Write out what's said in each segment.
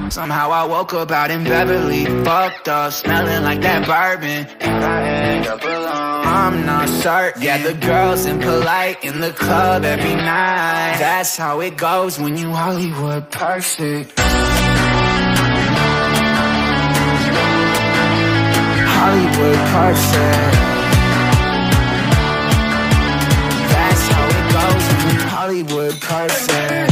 Somehow I woke up out in Beverly, fucked up, smelling like that bourbon, and I end up alone. I'm not certain. Yeah, the girls impolite in the club every night. That's how it goes when you Hollywood perfect. Hollywood perfect. That's how it goes when you Hollywood perfect.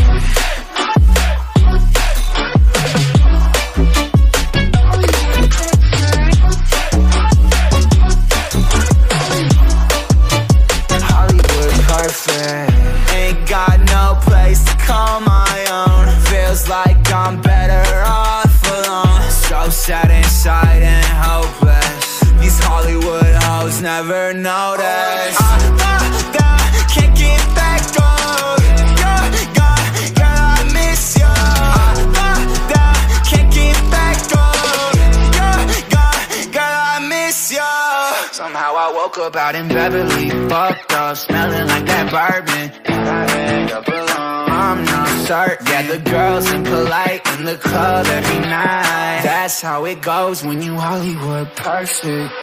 Ain't got no place to call my own. Feels like I'm better off alone. So sad inside and hopeless. These Hollywood hoes never notice. Can't get back on. Girl, I miss you. Can't get back on. Girl, I miss you. Somehow I woke up out in Beverly, fucked up, smelling like that bourbon, and I end up alone. I'm not certain. Yeah, the girls impolite in the club every night. That's how it goes when you Hollywood perfect.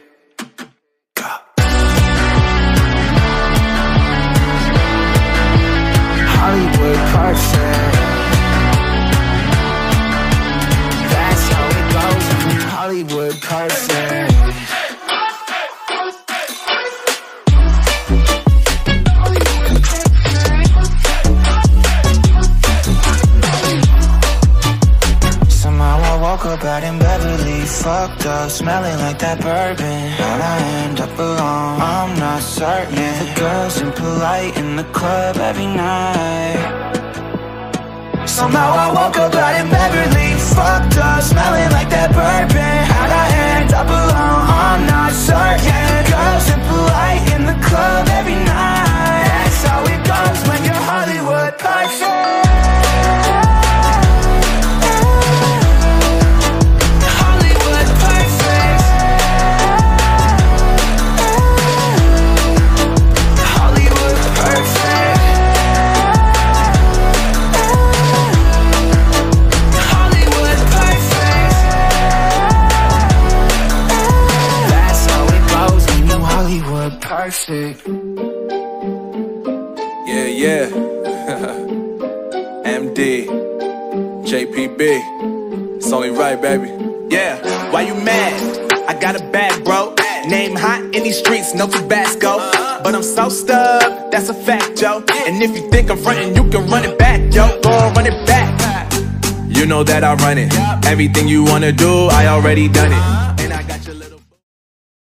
Hollywood perfect. That's how it goes when you Hollywood perfect. Woke up out in Beverly, fucked up, smelling like that bourbon, how'd I end up alone? I'm not certain. Yeah, the girls impolite in the club every night. Somehow I woke up out in Beverly, fucked up, smelling like that bourbon, how'd I end up alone? I'm not certain. Yeah, the girls impolite in the club every night. That's how it goes when you're Hollywood perfect. Perfect. Yeah. MD, JPB, it's only right, baby. Yeah, why you mad? I got a bag, bro. Name hot in these streets, no Tabasco. But I'm so stubbed, that's a fact, yo. And if you think I'm frontin', you can run it back, yo. Go on, run it back. You know that I run it. Everything you wanna do, I already done it.